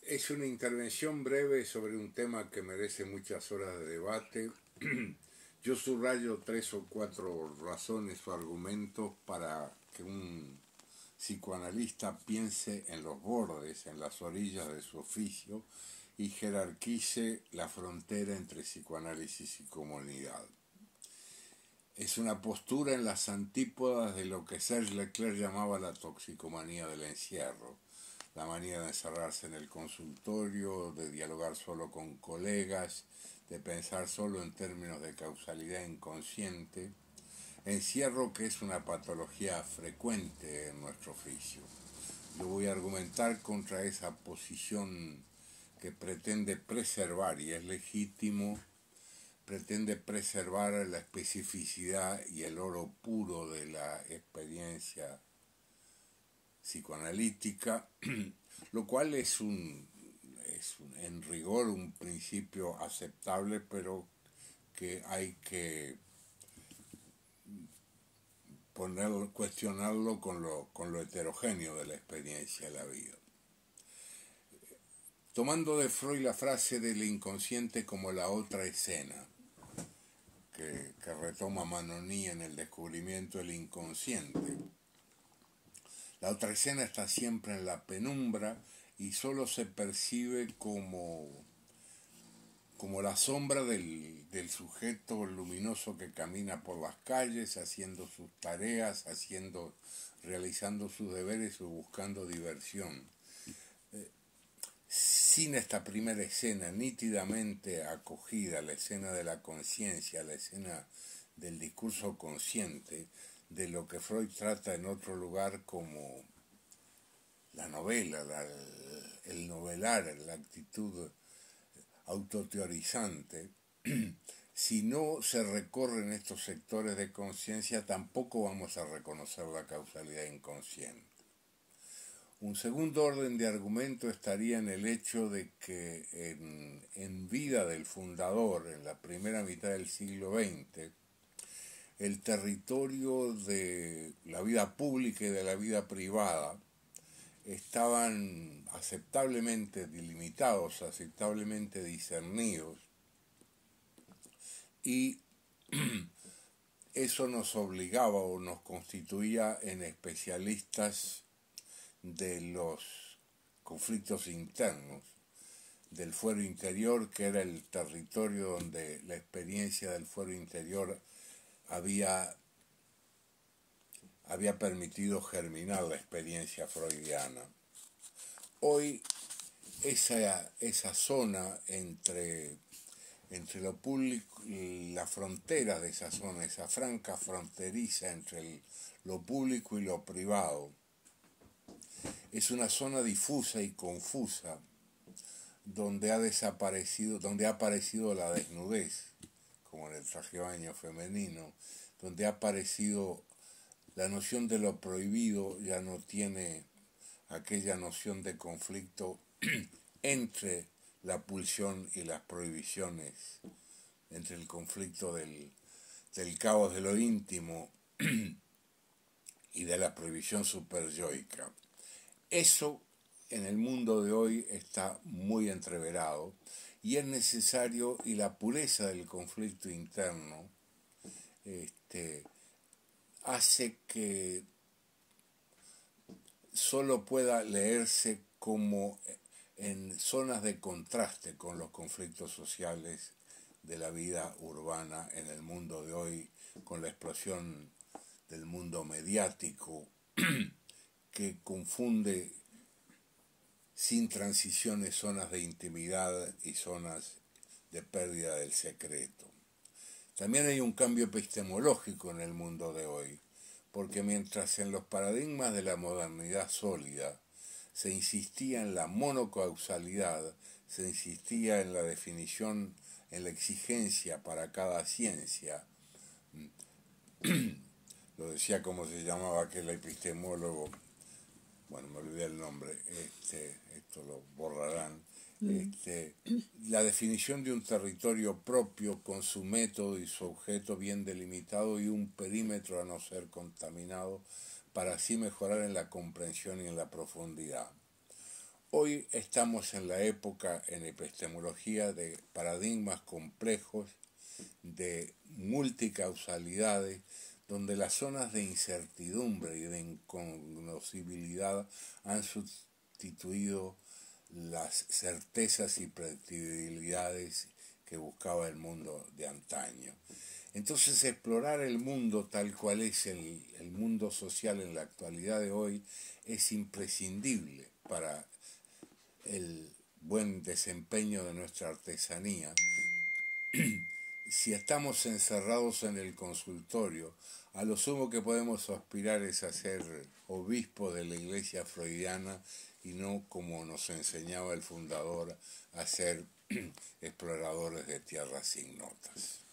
Es una intervención breve sobre un tema que merece muchas horas de debate. Yo subrayo 3 o 4 razones o argumentos para que un psicoanalista piense en los bordes, en las orillas de su oficio y jerarquice la frontera entre psicoanálisis y comunidad. Es una postura en las antípodas de lo que Serge Leclerc llamaba la toxicomanía del encierro, la manía de encerrarse en el consultorio, de dialogar solo con colegas, de pensar solo en términos de causalidad inconsciente, encierro que es una patología frecuente en nuestro oficio. Yo voy a argumentar contra esa posición que pretende preservar, y es legítimo, pretende preservar la especificidad y el oro puro de la experiencia psicoanalítica, lo cual es en rigor un principio aceptable, pero que hay que cuestionarlo con lo heterogéneo de la experiencia de la vida. Tomando de Freud la frase del inconsciente como la otra escena, que retoma Manoni en el descubrimiento del inconsciente. La otra escena está siempre en la penumbra y solo se percibe como la sombra del sujeto luminoso que camina por las calles, haciendo sus tareas, realizando sus deberes o buscando diversión. Sin esta primera escena nítidamente acogida, la escena de la conciencia, la escena del discurso consciente, de lo que Freud trata en otro lugar como la novela, el novelar, la actitud autoteorizante, si no se recorren estos sectores de conciencia, tampoco vamos a reconocer la causalidad inconsciente. Un segundo orden de argumento estaría en el hecho de que en vida del fundador, en la primera mitad del siglo XX, el territorio de la vida pública y de la vida privada estaban aceptablemente delimitados, aceptablemente discernidos, y eso nos obligaba o nos constituía en especialistas de los conflictos internos, del fuero interior, que era el territorio donde la experiencia del fuero interior había permitido germinar la experiencia freudiana. Hoy esa zona entre lo público, la frontera de esa zona, esa franca fronteriza entre lo público y lo privado, es una zona difusa y confusa donde ha aparecido la desnudez, como en el traje de baño femenino, donde ha aparecido la noción de lo prohibido, ya no tiene aquella noción de conflicto entre la pulsión y las prohibiciones, entre el conflicto del caos de lo íntimo y de la prohibición superyoica. Eso en el mundo de hoy está muy entreverado y es necesario, y la pureza del conflicto interno hace que solo pueda leerse como en zonas de contraste con los conflictos sociales de la vida urbana en el mundo de hoy, con la explosión del mundo mediático que confunde sin transiciones zonas de intimidad y zonas de pérdida del secreto. También hay un cambio epistemológico en el mundo de hoy, porque mientras en los paradigmas de la modernidad sólida se insistía en la monocausalidad, se insistía en la definición, en la exigencia para cada ciencia, lo decía como se llamaba aquel epistemólogo, bueno, me olvidé el nombre, esto lo borrarán, la definición de un territorio propio con su método y su objeto bien delimitado y un perímetro a no ser contaminado para así mejorar en la comprensión y en la profundidad. Hoy estamos en la época en epistemología de paradigmas complejos, de multicausalidades, donde las zonas de incertidumbre y de incognoscibilidad han sustituido las certezas y predictibilidades que buscaba el mundo de antaño. Entonces explorar el mundo tal cual es el mundo social en la actualidad de hoy es imprescindible para el buen desempeño de nuestra artesanía. Si estamos encerrados en el consultorio, a lo sumo que podemos aspirar es a ser obispos de la iglesia freudiana y no, como nos enseñaba el fundador, a ser exploradores de tierras ignotas.